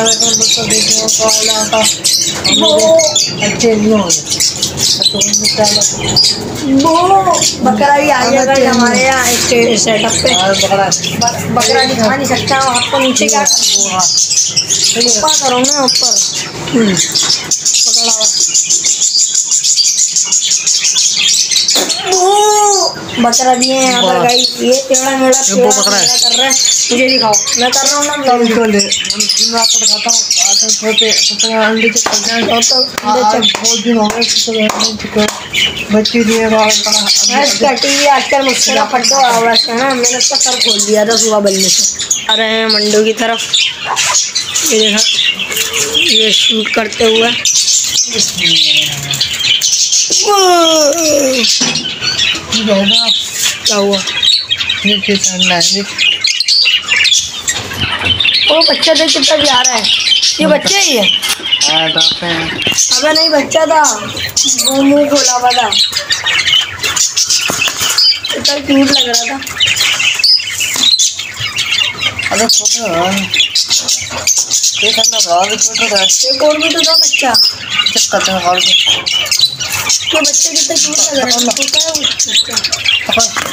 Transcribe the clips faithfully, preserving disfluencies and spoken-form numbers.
अच्छे नहीं हो बकरा भी आ जाएगा हमारे यहाँ इसके सेटअप पे। बकरा दिखा नहीं सकता हूँ आपको, नीचे क्या ऊपर करो ना, ऊपर बकरा भी है यहाँ पर गाइस। ये टेढ़ा मेढ़ा टेढ़ा मेढ़ा कर रहा है, मुझे दिखाओ, मैं कर रहा हूँ ना। मैं तो ले मैं आपको दिखाता हूँ। आज छोटे छोटे अंडे के बहुत दिन हो गए बच्चे दिए टीवी आजकल मुझसे ना फटो आवाज है ना, मैंने उसका सर खोल दिया था सुबह बल्ले से। आ रहे हैं मंडो की तरफ, ये देखा ये शूट करते हुए। क्या हुआ? वो बच्चा देख कितना भी आ रहा है, ये बच्चा ही है। अबे नहीं बच्चा था, वो मुंह खोला हुआ था, इतना क्यूट लग रहा था। अरे छोटा एक एक और भी तो था बच्चा। ये बच्चे कितना क्यूट लग रहा है, छोटा है वो बच्चा।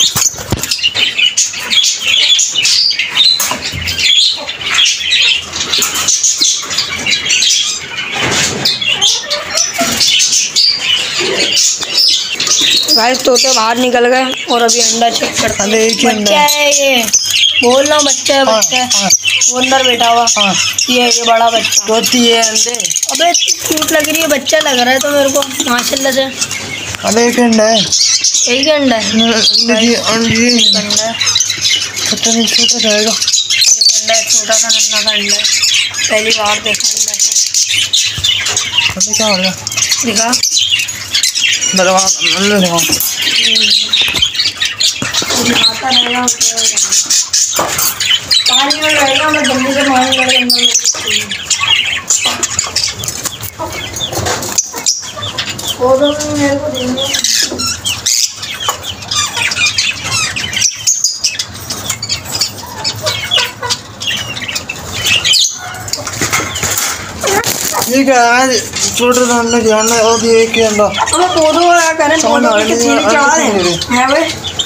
गाइस तोते बाहर निकल गए और अभी अंडा चेक करते हैं। बच्चा है ये, बोल रहा हूँ बच्चा है, बच्चा है वो अंदर बैठा हुआ। ये ये बड़ा बच्चा तोती है अंडे। अबे क्यूट लग रही है, बच्चा लग रहा है तो मेरे को माशाल्लाह से। अबे एक अंडा है, एक अंडा है, अंडा है पता नहीं छोटा जाएगा। एक अंडा है, छोटा सा नन्हा सा अंडा है, पहली बार देखा अंडा है। अबे क्या हो गया? दिखा दरवाजा दिखाओ। आता रहेगा पानी में रहेगा, मैं जल्दी से पानी में फोटो में मेरे को देंगे। ठीक है छोटे अंडे ध्यान और ये एक अंडा हमें पौधों का करें, पौधों पे थैली चढ़ा दें है भाई,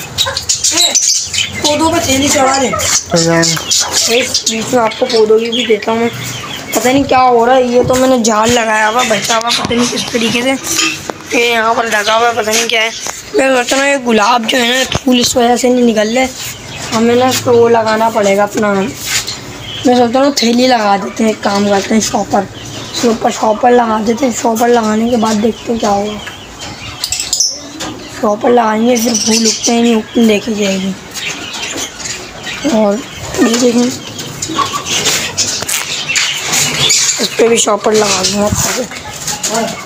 पौधों पे थैली चढ़ा दें। इस बीच में आपको पौधों की भी देता हूँ मैं। पता नहीं क्या हो रहा है, ये तो मैंने जाल लगाया हुआ बैठा हुआ, पता नहीं किस तरीके से ये यहाँ पर लगा हुआ है, पता नहीं क्या है। मैं सोचता हूँ ये गुलाब जो है ना फूल इस वजह से नहीं निकल रहे, हमें ना इसको वो लगाना पड़ेगा अपना। मैं सोचता हूँ थैली लगा देते हैं, एक काम करते हैं शॉपर, इसके ऊपर शॉपर लगा देते हैं। शॉपर लगाने के बाद देखते हैं क्या होगा। शॉपर लगाएंगे फिर फूल उगते हैं नहीं उगते देखी जाएगी। और ये देखें इस पर भी शॉपर लगा दूँगा।